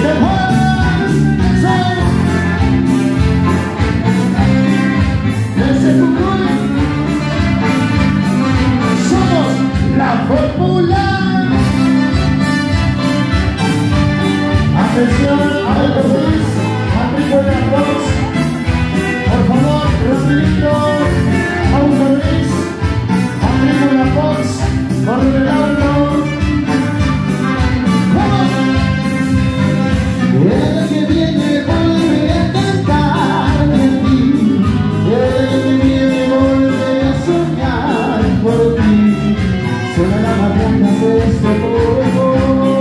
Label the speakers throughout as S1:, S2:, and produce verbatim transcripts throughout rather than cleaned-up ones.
S1: Atención, al Luis, amigo de arroz. Por favor, rapidito, auto Luis, amigo de arroz, corre el auto. ¡Vamos! El que viene vuelve a cantarme a ti, el que viene vuelve a soñar por ti, suena la mañana de este corazón.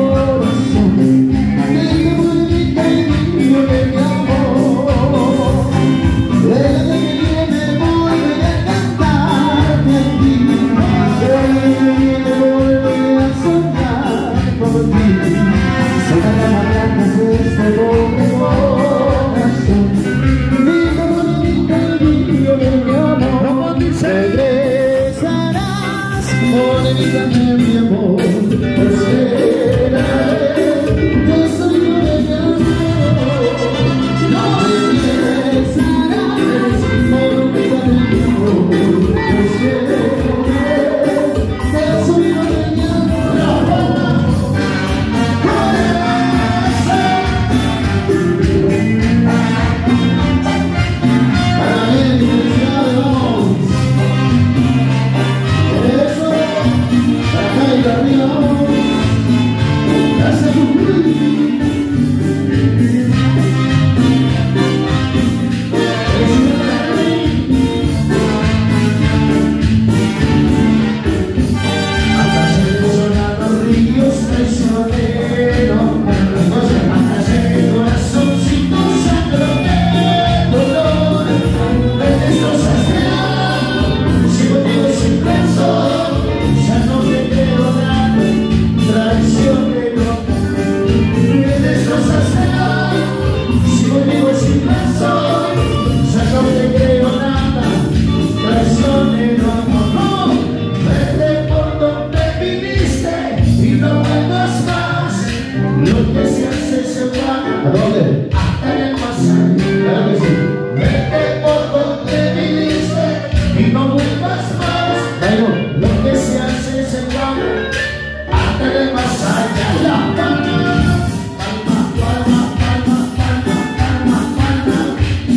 S1: ¿A dónde?
S2: Hasta en el pasado.
S1: Claro que sí.
S2: Vete por donde viniste y no vuelvas más.
S1: Bueno,
S2: Lo que se hace se llama hasta en el más allá. La palma, palma, palma, palma, palma, palma,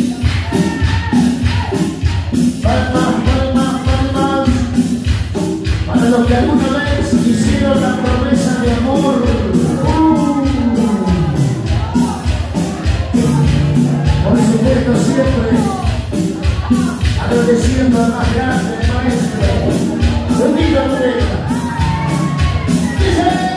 S2: palma, palma, palma, palma. Para los que alguna vez hicieron la promesa de amor. Siempre agradeciendo al más grande maestro, Sonido Morena. Dice.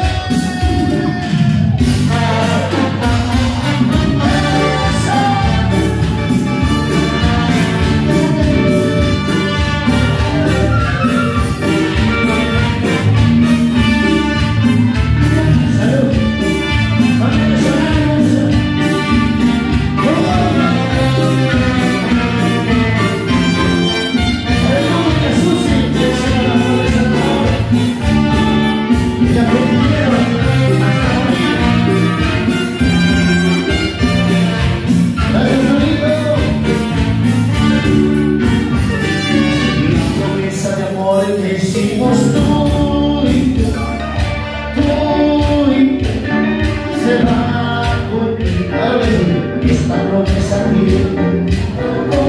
S2: Esta promesa tiene